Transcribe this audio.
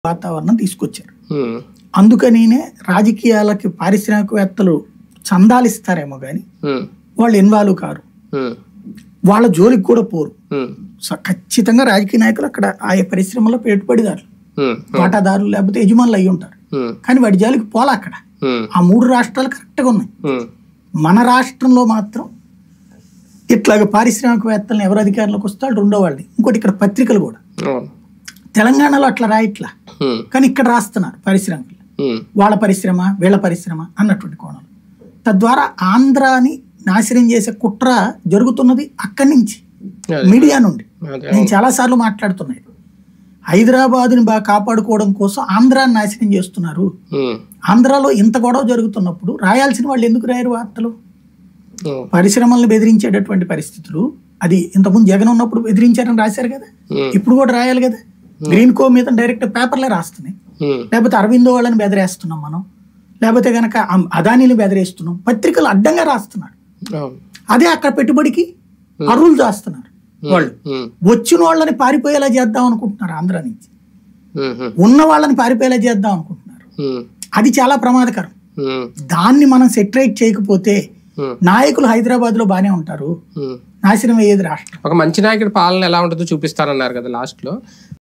వాతావరణం తీసుకొచ్చారు. అందుకనినే రాజకీయాలకి పారిశ్రామికవేత్తలు చందాలు ఇస్తారేమో కానీ వాళ్ళు ఇన్వాల్వ్ కారు, వాళ్ళ జోలికి కూడా పోరు. ఖచ్చితంగా రాజకీయ నాయకులు అక్కడ ఆయా పరిశ్రమలో పెట్టుబడిదారులు, వాటాదారులు లేకపోతే యజమానులు అయ్యి ఉంటారు. కానీ వాడి జోలికి పోలా. అక్కడ ఆ 3 రాష్ట్రాలు కరెక్ట్గా ఉన్నాయి. మన రాష్ట్రంలో మాత్రం ఇట్లాగ పారిశ్రామికవేత్తలను ఎవరు అధికారంలోకి వస్తాడు రెండో వాళ్ళని. ఇంకోటి ఇక్కడ పత్రికలు కూడా తెలంగాణలో అట్లా రాయట్లా, కానీ ఇక్కడ రాస్తున్నారు పారిశ్రామికులు, వాళ్ళ పరిశ్రమ వీళ్ళ పరిశ్రమ అన్నటువంటి కోణాలు. తద్వారా ఆంధ్రాని నాశనం చేసే కుట్ర జరుగుతున్నది అక్కడి నుంచి, మీడియా నుండి. నేను చాలాసార్లు మాట్లాడుతున్నాను, హైదరాబాద్ని బాగా కాపాడుకోవడం కోసం ఆంధ్రాని నాశనం చేస్తున్నారు. ఆంధ్రాలో ఇంత గొడవ జరుగుతున్నప్పుడు రాయాల్సిన వాళ్ళు ఎందుకు రాయరు వార్తలు? పరిశ్రమలను బెదిరించేటటువంటి పరిస్థితులు, అది ఇంతకుముందు జగన్ ఉన్నప్పుడు బెదిరించారని రాశారు కదా, ఇప్పుడు కూడా రాయాలి కదా. గ్రీన్ కో మీద డైరెక్ట్ పేపర్లే రాస్తున్నాయి, లేకపోతే అరవిందో వాళ్ళని బెదిరేస్తున్నాం మనం, లేకపోతే కనుక అదానీని బెదిరేస్తున్నాం. పత్రికలు అడ్డంగా రాస్తున్నారు. అదే అక్కడ పెట్టుబడికి అరువులు చేస్తున్నారు. వాళ్ళు వచ్చిన వాళ్ళని పారిపోయేలా చేద్దాం అనుకుంటున్నారు, ఆంధ్ర నుంచి ఉన్న వాళ్ళని పారిపోయేలా చేద్దాం అనుకుంటున్నారు. అది చాలా ప్రమాదకరం. దాన్ని మనం సెటరేట్ చేయకపోతే నాయకులు హైదరాబాద్ లో బానే ఉంటారు, నాశనం అయ్యేది రాష్ట్రం. ఒక మంచి నాయకుడి పాలన ఎలా ఉంటుందో చూపిస్తారన్నారు కదా లాస్ట్ లో.